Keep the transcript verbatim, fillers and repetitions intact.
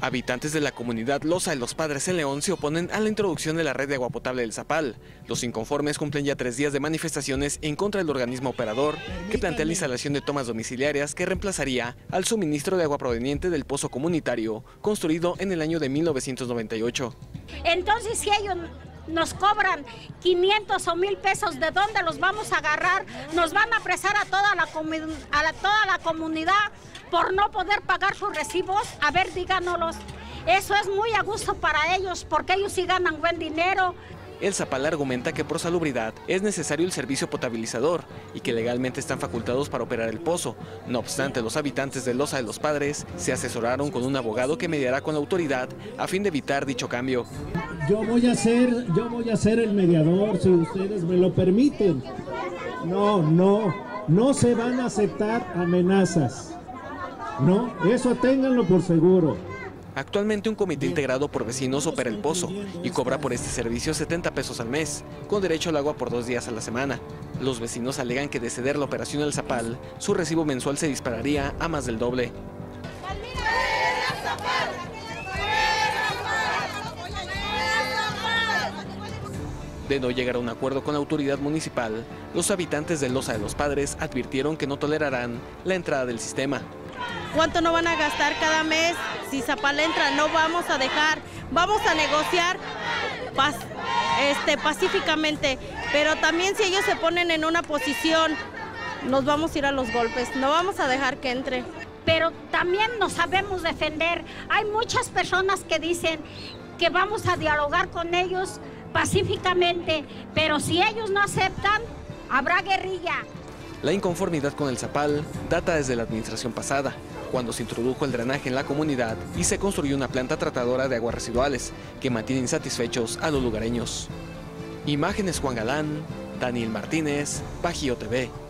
Habitantes de la comunidad Loza de los Padres en León se oponen a la introducción de la red de agua potable del Zapal. Los inconformes cumplen ya tres días de manifestaciones en contra del organismo operador, que plantea la instalación de tomas domiciliarias que reemplazaría al suministro de agua proveniente del pozo comunitario, construido en el año de mil novecientos noventa y ocho. Entonces, si ellos nos cobran quinientos o mil pesos, ¿de dónde los vamos a agarrar? Nos van a apresar a toda la, a la, toda la comunidad por no poder pagar sus recibos. A ver, díganos, eso es muy a gusto para ellos, porque ellos sí ganan buen dinero. El Zapal argumenta que por salubridad es necesario el servicio potabilizador y que legalmente están facultados para operar el pozo. No obstante, los habitantes de Loza de los Padres se asesoraron con un abogado que mediará con la autoridad a fin de evitar dicho cambio. Yo voy a ser, yo voy a ser el mediador, si ustedes me lo permiten. No, no, no se van a aceptar amenazas. No, eso ténganlo por seguro. Actualmente un comité integrado por vecinos opera el pozo y cobra por este servicio setenta pesos al mes, con derecho al agua por dos días a la semana. Los vecinos alegan que de ceder la operación al Zapal, su recibo mensual se dispararía a más del doble. De no llegar a un acuerdo con la autoridad municipal, los habitantes de Loza de los Padres advirtieron que no tolerarán la entrada del sistema. ¿Cuánto no van a gastar cada mes? Si Zapal entra, no vamos a dejar, vamos a negociar paz, este, pacíficamente, pero también si ellos se ponen en una posición, nos vamos a ir a los golpes, no vamos a dejar que entre. Pero también nos sabemos defender. Hay muchas personas que dicen que vamos a dialogar con ellos pacíficamente, pero si ellos no aceptan, habrá guerrilla. La inconformidad con el Zapal data desde la administración pasada, cuando se introdujo el drenaje en la comunidad y se construyó una planta tratadora de aguas residuales que mantiene insatisfechos a los lugareños. Imágenes Juan Galán, Daniel Martínez, Bajío T V.